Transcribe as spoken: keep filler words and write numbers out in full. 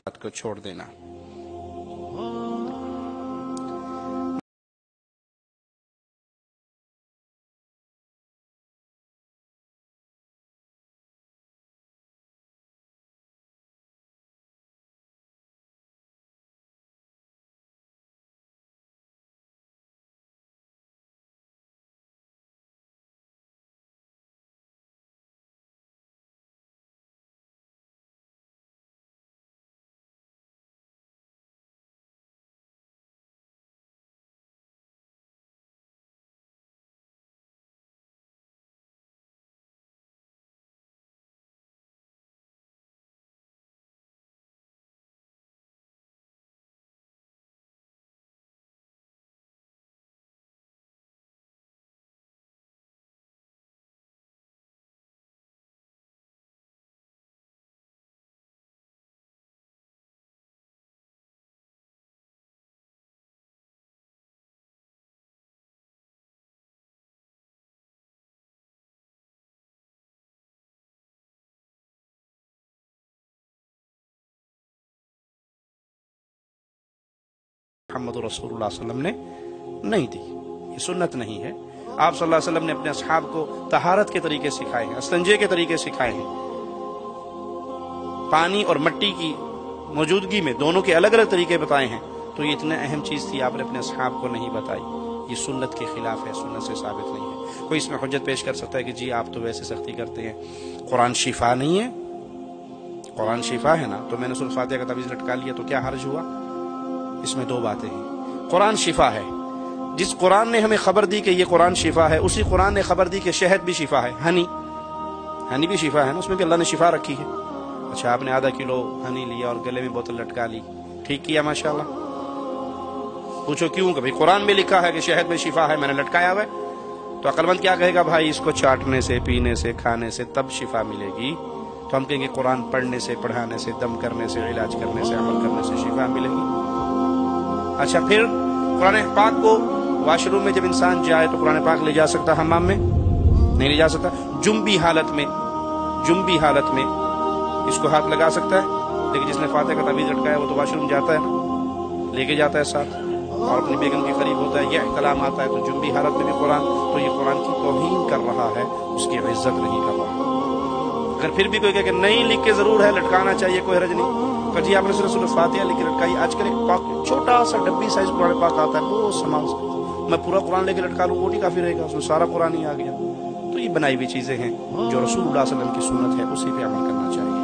बात को छोड़ देना। मोहम्मद रसूलुल्लाह सल्लल्लाहु अलैहि वसल्लम ने नहीं दी, ये सुन्नत नहीं है। आप सल्लल्लाहु अलैहि वसल्लम ने अपने असहाब को तहारत के तरीके सिखाए हैं, संजे के तरीके सिखाए हैं। पानी और मिट्टी की मौजूदगी में दोनों के अलग अलग तरीके बताए हैं। तो ये इतने अहम चीज थी, आपने अपने असहाब को नहीं बताई, ये सुन्नत के खिलाफ है, सुन्नत से साबित नहीं है। कोई इसमें हुज्जत पेश कर सकता है कि जी आप तो वैसे सख्ती करते हैं, कुरान शिफा नहीं है? कुरान शिफा है ना, तो मैंने सूरह फातिहा का तवीज लटका लिया तो क्या हर्ज हुआ? इसमें दो बातें हैं। कुरान शिफा है, जिस कुरान ने हमें खबर दी कि ये कुरान शिफा है, उसी कुरान ने खबर दी कि शहद भी शिफा है, हनी हनी भी शिफा है ना, उसमें भी अल्लाह ने शिफा रखी है। अच्छा, आपने आधा किलो हनी लिया और गले में बोतल लटका ली, ठीक किया माशाल्लाह। पूछो क्यों? कि भाई कुरान में लिखा है कि शहद में शिफा है, मैंने लटकाया हुआ है। तो अक्लमंद क्या कहेगा? भाई इसको चाटने से, पीने से, खाने से तब शिफा मिलेगी। तो हम कहेंगे कुरान पढ़ने से, पढ़ाने से, दम करने से, इलाज करने से, अमल करने से शिफा मिलेगी। अच्छा, फिर कुरान पाक को वाशरूम में जब इंसान जाए तो कुरान पाक ले जा सकता है? हमाम में नहीं ले जा सकता। जुम्बी हालत में, जुम्बी हालत में इसको हाथ लगा सकता है, लेकिन जिसने फातिहा का तवीज लटकाया वो तो वाशरूम जाता है ना, लेके जाता है साथ और अपनी बेगम के करीब होता है, यह कलाम आता है। तो जुम्बी हालत में भी कुरान, तो ये कुरान की तौहीन कर रहा है, उसकी इज्जत नहीं कर रहा। अगर फिर भी कोई कहे कि नहीं लिख के जरूर है, लटकाना चाहिए, कोई हर्ज नहीं, तो जी आपने सिर्फ सूरह फातिहा लिख के लटकाई। आजकल एक पाक छोटा सा डब्बी साइज कुरान पाक आता है, वो संभाल, मैं पूरा कुरान लेके लटका लूँ वो नहीं काफी रहेगा, उसमें सारा कुरान ही आ गया। तो ये बनाई हुई चीजें हैं, जो रसूलुल्लाह सल्लल्लाहु अलैहि वसल्लम की सुन्नत है उसी पे अमल करना चाहिए।